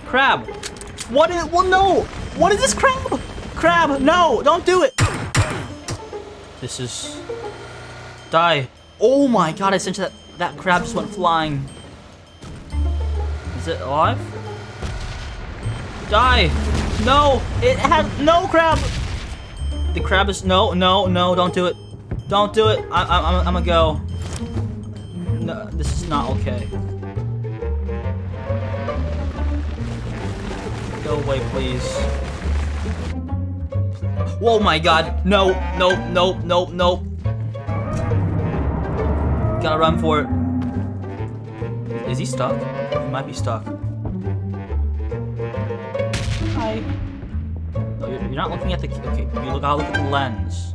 Crab. What is, well, no. What is this crab? Crab, no, don't do it. This is, die. Oh my God, essentially that crab just went flying. Is it alive? Die. No, it has, no crab. The crab is, no, don't do it. Don't do it. I'm gonna go. No, this is not okay. Go away, please. Oh my God. No. Gotta run for it. Is he stuck? He might be stuck. Hi. No, you're not looking at the, okay, you gotta look at the lens.